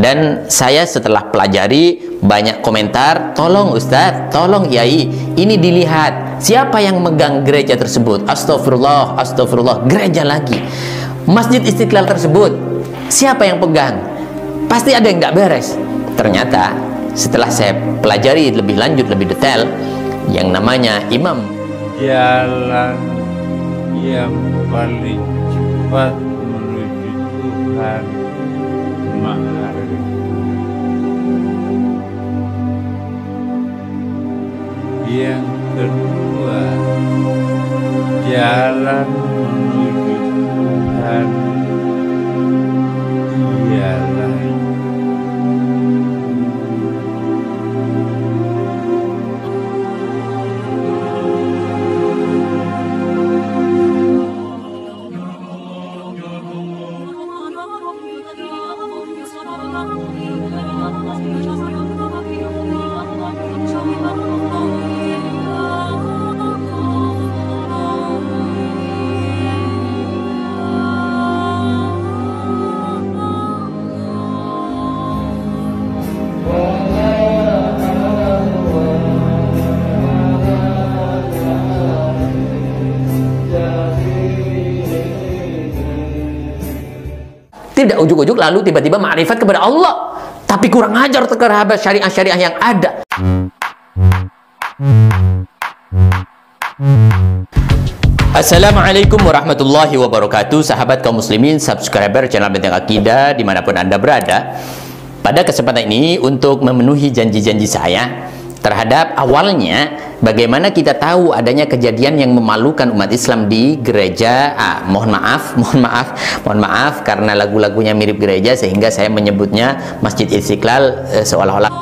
Dan saya setelah pelajari banyak komentar, tolong Ustadz, tolong Yai, ini dilihat siapa yang megang gereja tersebut. Astagfirullah, astagfirullah, gereja lagi. Masjid Istiqlal tersebut, siapa yang pegang? Pasti ada yang nggak beres. Ternyata setelah saya pelajari lebih lanjut, lebih detail, yang namanya imam, jalan yang paling cepat menuju Tuhan Maha. Yang kedua, jalan menuju Tuhan ialah tidak ujuk-ujuk lalu tiba-tiba ma'rifat kepada Allah, tapi kurang ajar terhadap syariah-syariah yang ada. Assalamualaikum warahmatullahi wabarakatuh, sahabat kaum muslimin, subscriber channel Benteng Akidah dimanapun Anda berada. Pada kesempatan ini untuk memenuhi janji-janji saya terhadap awalnya bagaimana kita tahu adanya kejadian yang memalukan umat Islam di gereja. Mohon maaf karena lagu-lagunya mirip gereja sehingga saya menyebutnya Masjid Istiqlal seolah-olah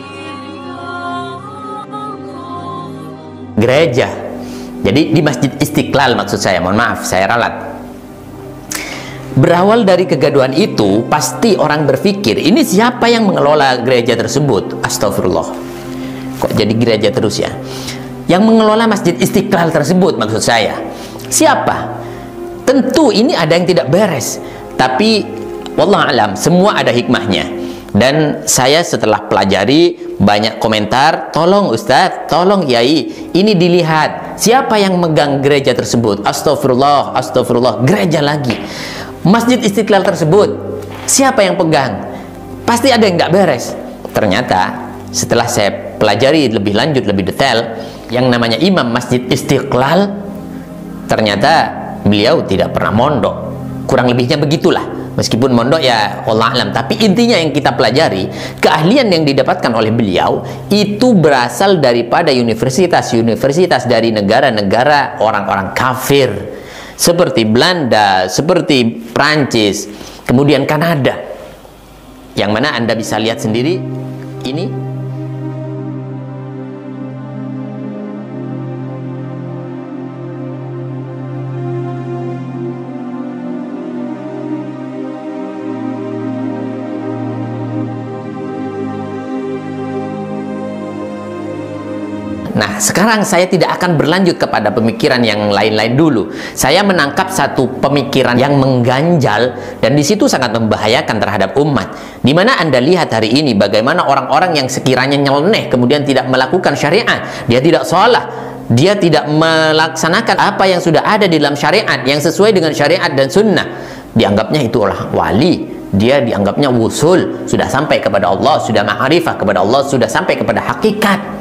gereja. Jadi di Masjid Istiqlal maksud saya, mohon maaf saya ralat. Berawal dari kegaduhan itu pasti orang berpikir, ini siapa yang mengelola gereja tersebut? Astagfirullah, kok jadi gereja terus ya? Yang mengelola Masjid Istiqlal tersebut maksud saya siapa? Tentu ini ada yang tidak beres, tapi wallah alam semua ada hikmahnya. Dan saya setelah pelajari banyak komentar, tolong Ustadz, tolong Yai, ini dilihat siapa yang megang gereja tersebut. Astagfirullah, astagfirullah, gereja lagi. Masjid Istiqlal tersebut, siapa yang pegang? Pasti ada yang nggak beres. Ternyata setelah saya pelajari lebih lanjut, lebih detail, yang namanya imam Masjid Istiqlal, ternyata beliau tidak pernah mondok. Kurang lebihnya begitulah. Meskipun mondok ya Allah alam, tapi intinya yang kita pelajari, keahlian yang didapatkan oleh beliau itu berasal daripada universitas-universitas dari negara-negara orang-orang kafir seperti Belanda, seperti Prancis, kemudian Kanada, yang mana Anda bisa lihat sendiri ini. Nah, sekarang saya tidak akan berlanjut kepada pemikiran yang lain-lain dulu. Saya menangkap satu pemikiran yang mengganjal dan di situ sangat membahayakan terhadap umat. Di mana Anda lihat hari ini bagaimana orang-orang yang sekiranya nyeleneh kemudian tidak melakukan syariat, dia tidak sholat, dia tidak melaksanakan apa yang sudah ada di dalam syariat yang sesuai dengan syariat dan sunnah, dianggapnya itu adalah wali. Dia dianggapnya wusul, sudah sampai kepada Allah, sudah ma'rifah kepada Allah, sudah sampai kepada hakikat.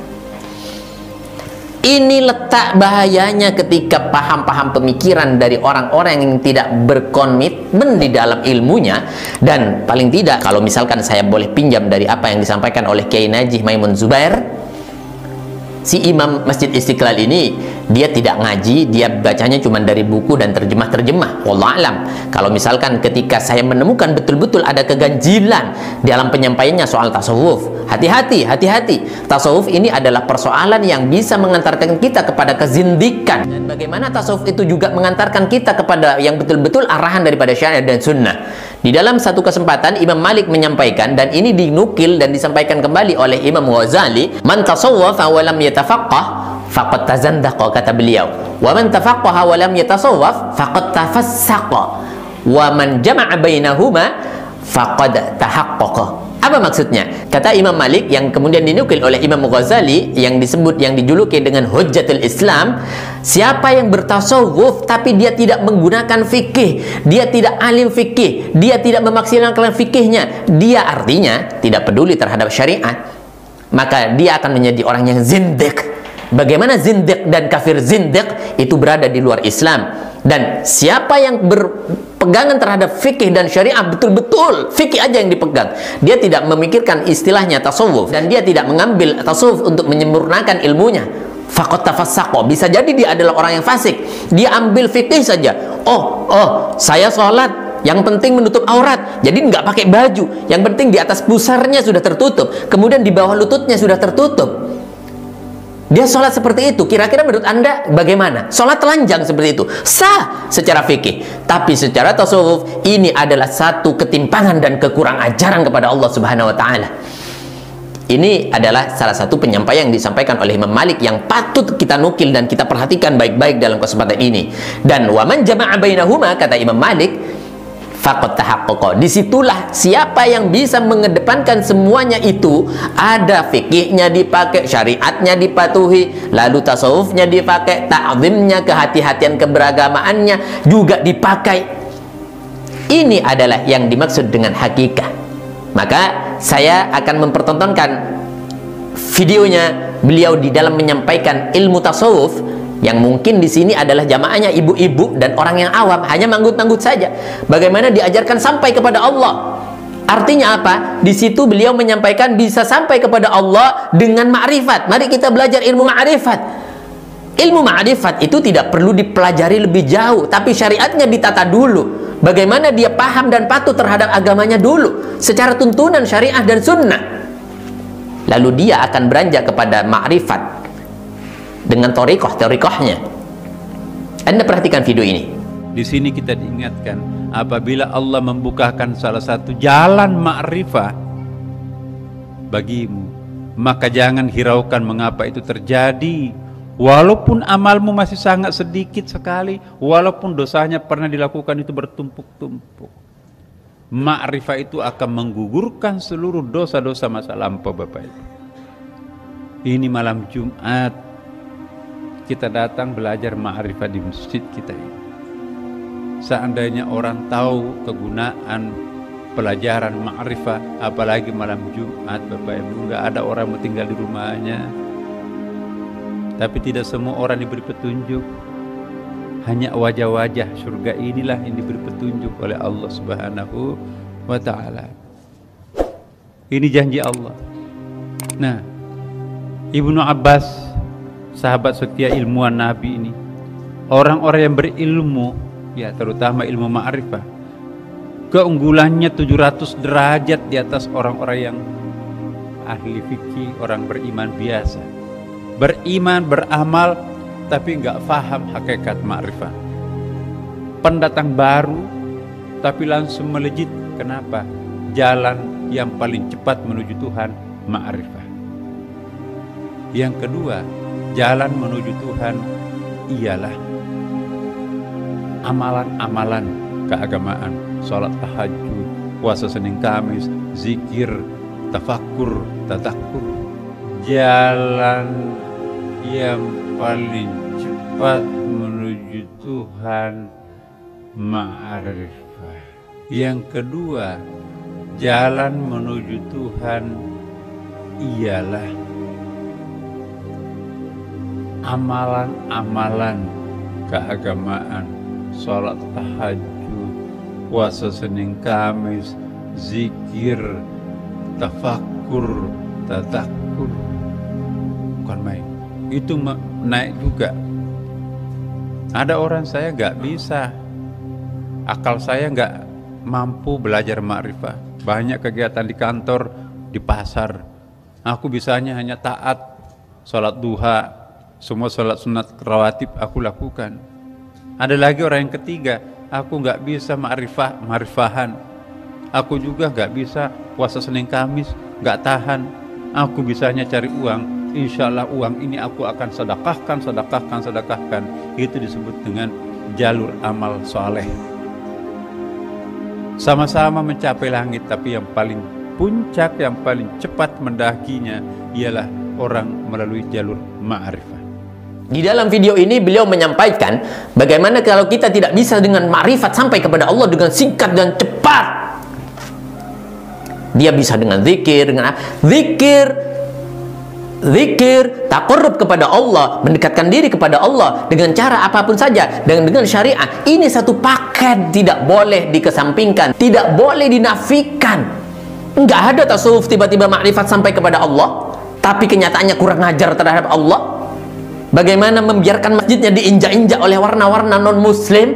Ini letak bahayanya ketika paham-paham pemikiran dari orang-orang yang tidak berkomitmen di dalam ilmunya. Dan paling tidak, kalau misalkan saya boleh pinjam dari apa yang disampaikan oleh Kiai Najih Maimun Zubair, si imam Masjid Istiqlal ini dia tidak ngaji, dia bacanya cuma dari buku dan terjemah-terjemah. Wallah alam, kalau misalkan ketika saya menemukan betul-betul ada keganjilan dalam penyampaiannya soal tasawuf, hati-hati. Tasawuf ini adalah persoalan yang bisa mengantarkan kita kepada kezindikan. Dan bagaimana tasawuf itu juga mengantarkan kita kepada yang betul-betul arahan daripada syariat dan sunnah. Di dalam satu kesempatan Imam Malik menyampaikan, dan ini dinukil dan disampaikan kembali oleh Imam Ghazali, man tasawwafa wa lam yatafaqqah faqad tazandaqa, kata beliau. Wa man tafaqqaha wa lam yatasawwaf faqad tafassaqa. Wa man jama'a bainahuma faqad tahaqqaqa. Apa maksudnya? Kata Imam Malik yang kemudian dinukil oleh Imam Ghazali yang dijuluki dengan Hujjatul Islam, siapa yang bertasawuf tapi dia tidak menggunakan fikih, dia tidak alim fikih, dia tidak memaksimalkan fikihnya, dia artinya tidak peduli terhadap syariat, maka dia akan menjadi orang yang zindiq. Bagaimana zindiq dan kafir zindiq itu berada di luar Islam. Dan siapa yang berpegangan terhadap fikih dan syariah betul-betul fikih aja yang dipegang, dia tidak memikirkan istilahnya tasawuf, dan dia tidak mengambil tasawuf untuk menyempurnakan ilmunya, faqad tafassaqo, bisa jadi dia adalah orang yang fasik. Dia ambil fikih saja. Saya sholat, yang penting menutup aurat, jadi nggak pakai baju, yang penting di atas pusarnya sudah tertutup, kemudian di bawah lututnya sudah tertutup. Dia sholat seperti itu. Kira-kira menurut Anda bagaimana? Sholat telanjang seperti itu sah secara fikih, tapi secara tasawuf ini adalah satu ketimpangan dan kekurang ajaran kepada Allah Subhanahu wa Ta'ala. Ini adalah salah satu penyampaian yang disampaikan oleh Imam Malik yang patut kita nukil dan kita perhatikan baik-baik dalam kesempatan ini. Dan waman jama'a bainahuma, kata Imam Malik, faqad tahaqqaqa. Disitulah siapa yang bisa mengedepankan semuanya itu, ada fikihnya dipakai, syariatnya dipatuhi, lalu tasawufnya dipakai, ta'zimnya, kehati-hatian keberagamaannya juga dipakai. Ini adalah yang dimaksud dengan hakikat. Maka saya akan mempertontonkan videonya beliau di dalam menyampaikan ilmu tasawuf, yang mungkin di sini adalah jamaahnya ibu-ibu dan orang yang awam, hanya manggut-manggut saja. Bagaimana diajarkan sampai kepada Allah? Artinya apa? Di situ beliau menyampaikan bisa sampai kepada Allah dengan ma'rifat. Mari kita belajar ilmu ma'rifat. Ilmu ma'rifat itu tidak perlu dipelajari lebih jauh, tapi syariatnya ditata dulu. Bagaimana dia paham dan patuh terhadap agamanya dulu, secara tuntunan syariah dan sunnah. Lalu dia akan beranjak kepada ma'rifat dengan torikohnya. Anda perhatikan video ini. Di sini kita diingatkan, apabila Allah membukakan salah satu jalan ma'rifah bagimu, maka jangan hiraukan mengapa itu terjadi. Walaupun amalmu masih sangat sedikit sekali, walaupun dosanya pernah dilakukan itu bertumpuk-tumpuk, ma'rifah itu akan menggugurkan seluruh dosa-dosa masa lampau, Bapak Ibu. Ini malam Jumat kita datang belajar ma'rifah di masjid kita ini. Seandainya orang tahu kegunaan pelajaran ma'rifah, apalagi malam Jumat, Bapak Ibu, nggak ada orang mau tinggal di rumahnya. Tapi tidak semua orang diberi petunjuk. Hanya wajah-wajah surga inilah yang diberi petunjuk oleh Allah Subhanahu wa Ta'ala. Ini janji Allah. Nah, Ibnu Abbas, sahabat setia ilmuwan Nabi ini, orang-orang yang berilmu, ya terutama ilmu ma'rifah, keunggulannya 700 derajat di atas orang-orang yang ahli fikih, orang beriman biasa. Beriman, beramal, tapi nggak faham hakikat ma'rifah. Pendatang baru, tapi langsung melejit. Kenapa? Jalan yang paling cepat menuju Tuhan, ma'rifah. Yang kedua, jalan menuju Tuhan ialah amalan-amalan keagamaan, sholat tahajud, puasa Senin Kamis, zikir, tafakkur, tadakkur. Jalan yang paling cepat menuju Tuhan, ma'rifah. Yang kedua, jalan menuju Tuhan ialah amalan-amalan keagamaan, sholat tahajud, puasa Senin Kamis, zikir, tafakkur, tadakkur. Bukan main. Itu naik juga. Ada orang, saya nggak bisa, akal saya nggak mampu belajar ma'rifah. Banyak kegiatan di kantor, di pasar. Aku bisanya hanya taat, sholat duha, semua sholat sunat rawatib aku lakukan. Ada lagi orang yang ketiga, aku nggak bisa ma'rifahan. Aku juga nggak bisa puasa Senin Kamis, nggak tahan. Aku bisanya cari uang. Insya Allah uang ini aku akan sedekahkan. Itu disebut dengan jalur amal soleh. Sama-sama mencapai langit, tapi yang paling puncak yang paling cepat mendakinya ialah orang melalui jalur ma'rifah. Di dalam video ini beliau menyampaikan bagaimana kalau kita tidak bisa dengan ma'rifat sampai kepada Allah dengan singkat dan cepat. Dia bisa dengan zikir, zikir, taqarrub kepada Allah, mendekatkan diri kepada Allah dengan cara apapun saja, dengan syariat. Ini satu paket, tidak boleh dikesampingkan, tidak boleh dinafikan. Enggak ada tasawuf tiba-tiba makrifat sampai kepada Allah, tapi kenyataannya kurang ajar terhadap Allah. Bagaimana membiarkan masjidnya diinjak-injak oleh warna-warna non-muslim?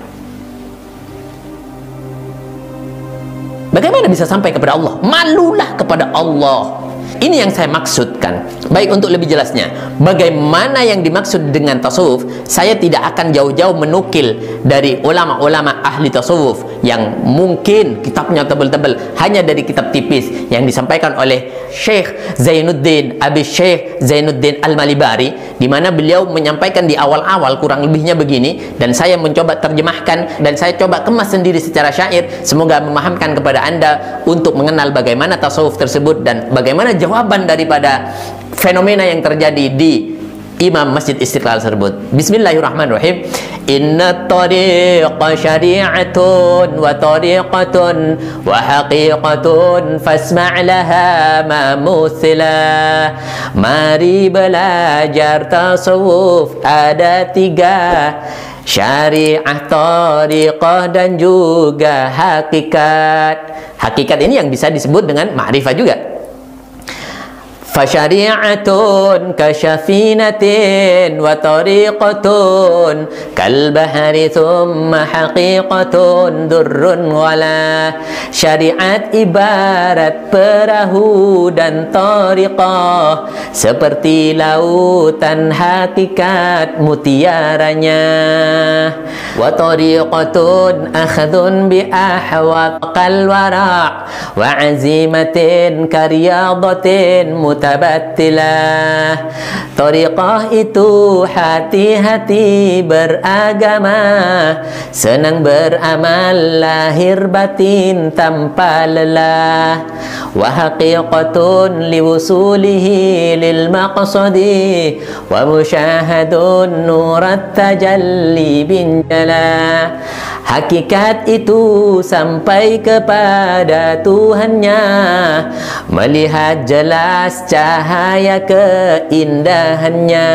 Bagaimana bisa sampai kepada Allah? Malulah kepada Allah. Ini yang saya maksudkan. Baik, untuk lebih jelasnya, bagaimana yang dimaksud dengan tasawuf, saya tidak akan jauh-jauh menukil dari ulama-ulama ahli tasawuf yang mungkin kitabnya tebal-tebal, hanya dari kitab tipis yang disampaikan oleh Syekh Zainuddin Abi Syekh Zainuddin Al-Malibari, di mana beliau menyampaikan di awal-awal kurang lebihnya begini, dan saya mencoba terjemahkan dan saya coba kemas sendiri secara syair, semoga memahamkan kepada Anda untuk mengenal bagaimana tasawuf tersebut dan bagaimana jawaban daripada fenomena yang terjadi di Imam Masjid Istiqlal tersebut. Bismillahirrahmanirrahim. Inna tariqa syari'atun wa tariqatun wa haqiqatun fasma' laha ma muthila. Mari belajar tasawuf, ada 3: syariah, tariqah, dan juga hakikat. Hakikat ini yang bisa disebut dengan ma'rifah juga. Fasyari'atun kasyafinatin wa tariqatun kalbahari thumma haqiqatun durrun wala. Syariat ibarat perahu dan tariqah seperti lautan, hakikat mutiaranya. Wa tariqatun akhadun bi ahwaqal wara' wa azimatin karyadatin mutabattilah. Tariqah itu hati-hati beragama, senang beramal lahir batin tanpa lelah. Wa haqiqatun liwusulihi lil maqsadi wa musyahadun nurat tajalli bin jala. Hakikat itu sampai kepada Tuhannya, melihat jelas cahaya keindahannya.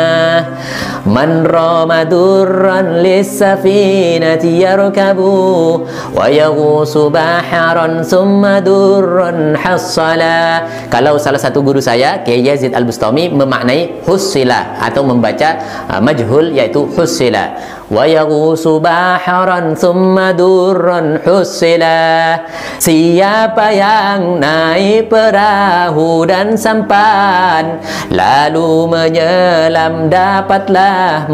Man rama durran lissafinati yarkabu wa yaghusu baharan summa durran hassala. Kalau salah satu guru saya, Kiai Yazid Al-Bustami, memaknai hussila atau membaca majhul yaitu hussila. Wa yaghusu baharan summa durran hussila. Siapa yang naik perahu dan sampan lalu menyelam dapatlah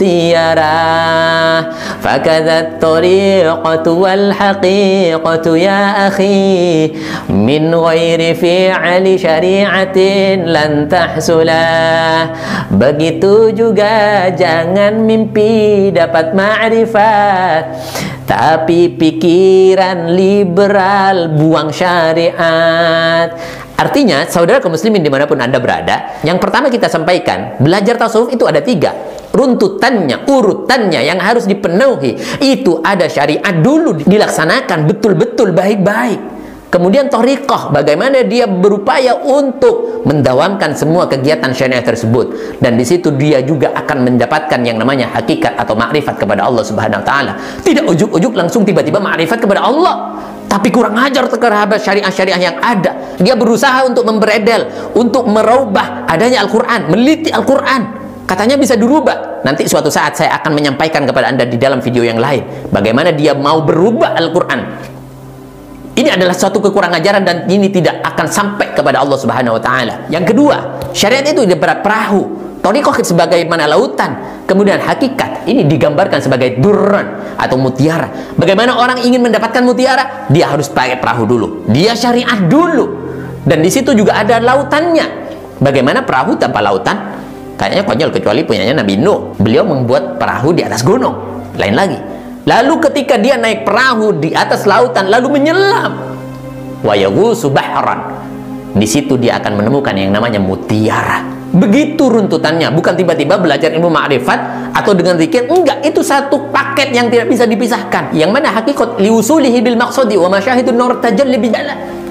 mutiara. Fakadzat tariqatu wal haqiqatu ya akhi min ghairi fi'li syari'atin lan tahsula. Begitu juga jangan mimpi dapat ma'rifat tapi pikiran liberal buang syariat. Artinya, saudara kaum muslimin dimanapun Anda berada, yang pertama kita sampaikan, belajar tasawuf itu ada 3 runtutannya, urutannya yang harus dipenuhi. Itu ada syariat dulu dilaksanakan betul-betul baik-baik. Kemudian thariqah, bagaimana dia berupaya untuk mendawamkan semua kegiatan syariah tersebut, dan di situ dia juga akan mendapatkan yang namanya hakikat atau makrifat kepada Allah Subhanahu wa taala. Tidak ujuk-ujuk langsung tiba-tiba makrifat kepada Allah, tapi kurang ajar terhadap syariah-syariah yang ada. Dia berusaha untuk memberedel, untuk merubah adanya Al-Quran, meliti Al-Quran. Katanya bisa dirubah. Nanti suatu saat saya akan menyampaikan kepada Anda di dalam video yang lain bagaimana dia mau berubah Al-Quran. Ini adalah suatu kekurangan ajaran dan ini tidak akan sampai kepada Allah Subhanahu wa taala. Yang kedua, syariat itu ibarat perahu, thariqah sebagaimana lautan, kemudian hakikat ini digambarkan sebagai durran atau mutiara. Bagaimana orang ingin mendapatkan mutiara? Dia harus pakai perahu dulu. Dia syariat dulu. Dan di situ juga ada lautannya. Bagaimana perahu tanpa lautan? Kayaknya konyol, kecuali punyanya Nabi Nuh. Beliau membuat perahu di atas gunung. Lain lagi. Lalu ketika dia naik perahu di atas lautan lalu menyelam, wa yaghusu bahran. Di situ dia akan menemukan yang namanya mutiara. Begitu runtutannya, bukan tiba-tiba belajar ilmu ma'rifat atau dengan zikir, enggak, itu satu paket yang tidak bisa dipisahkan. Yang mana hakikat liusulihi bil maqsadi wa masyahidun nur tajalli bidala.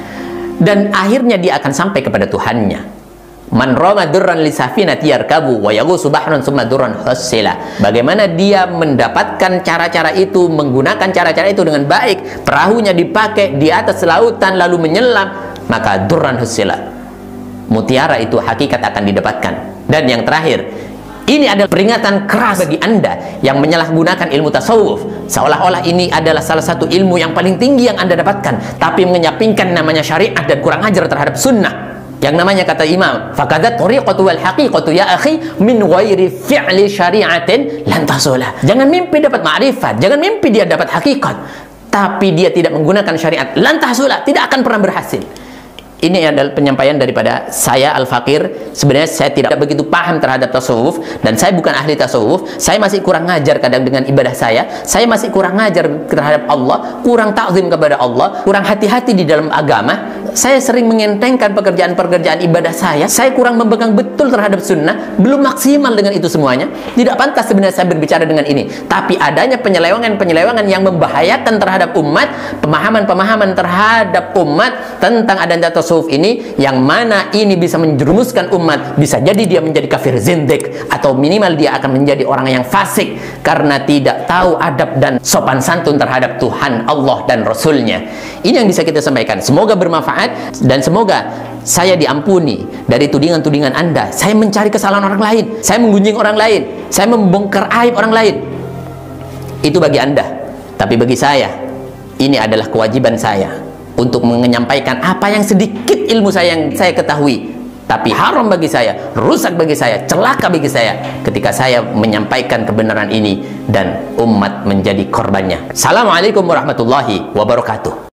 Dan akhirnya dia akan sampai kepada Tuhannya. Man rama durran li safinati yarkabu wa yaghusu bahran summa durran hussila. Bagaimana dia mendapatkan cara-cara itu, menggunakan cara-cara itu dengan baik, perahunya dipakai di atas lautan lalu menyelam, maka durran hussila, mutiara itu hakikat akan didapatkan. Dan yang terakhir, ini adalah peringatan keras bagi Anda yang menyalahgunakan ilmu tasawuf, seolah-olah ini adalah salah satu ilmu yang paling tinggi yang Anda dapatkan, tapi menyampingkan namanya syariat dan kurang ajar terhadap sunnah. Yang namanya kata Imam, fakadat tariqatu wal haqiqatu ya akhi min ghairi fi'li syari'atin lan tasula. Jangan mimpi dapat ma'rifat, jangan mimpi dia dapat hakikat, tapi dia tidak menggunakan syariat, lan tasula, tidak akan pernah berhasil. Ini adalah penyampaian daripada saya Al-Fakir. Sebenarnya saya tidak begitu paham terhadap tasawuf, dan saya bukan ahli tasawuf. Saya masih kurang ngajar kadang dengan ibadah saya masih kurang ngajar terhadap Allah, kurang ta'zim kepada Allah, kurang hati-hati di dalam agama. Saya sering mengentengkan pekerjaan-pekerjaan ibadah saya kurang memegang betul terhadap sunnah, belum maksimal dengan itu semuanya. Tidak pantas sebenarnya saya berbicara dengan ini, tapi adanya penyelewangan-penyelewangan yang membahayakan terhadap umat, pemahaman-pemahaman terhadap umat tentang adanya tasawuf ini, yang mana ini bisa menjerumuskan umat, bisa jadi dia menjadi kafir zindik, atau minimal dia akan menjadi orang yang fasik karena tidak tahu adab dan sopan santun terhadap Tuhan Allah dan Rasulnya. Ini yang bisa kita sampaikan. Semoga bermanfaat dan semoga saya diampuni dari tudingan-tudingan Anda. Saya mencari kesalahan orang lain, saya menggunjing orang lain, saya membongkar aib orang lain. Itu bagi Anda, tapi bagi saya ini adalah kewajiban saya untuk menyampaikan apa yang sedikit ilmu saya yang saya ketahui. Tapi haram bagi saya, rusak bagi saya, celaka bagi saya ketika saya menyampaikan kebenaran ini dan umat menjadi korbannya. Assalamualaikum warahmatullahi wabarakatuh.